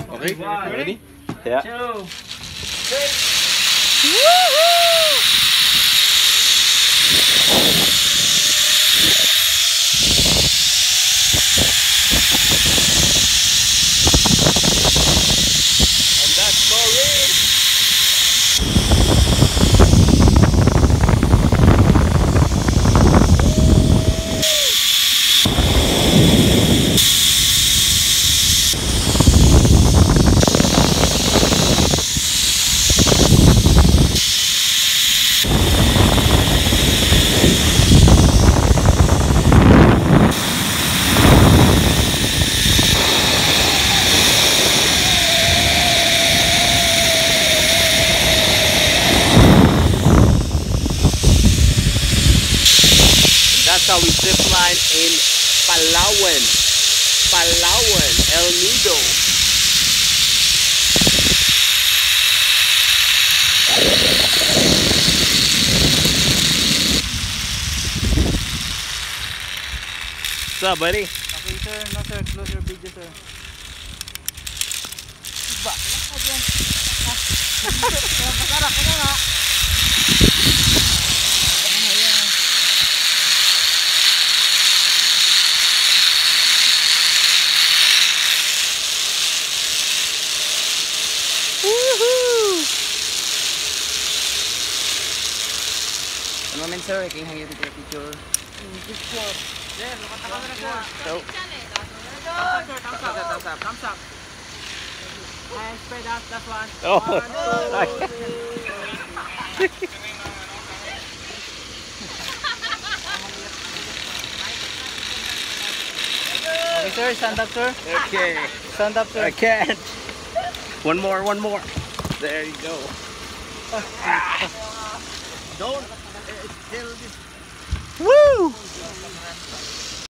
Okay, ready? Yeah. 2, 3. And that's Maureen. That's how we zip line in Palawan. Palawan, El Nido. What's up, buddy? Okay sir, no sir, close your video sir. Iba, wala ka dyan. Masarap ka na nga. One moment sir, I can hang you with your picture. Picture. Sir, lukat na camera sir. So, Thumbs up, thumbs up, thumbs up. And spread out, that's one. Oh, 1, 2, 3. Okay sir, stand up sir. okay. Stand up sir. I can't. One more, one more. There you go. Don't. It's still. Woo!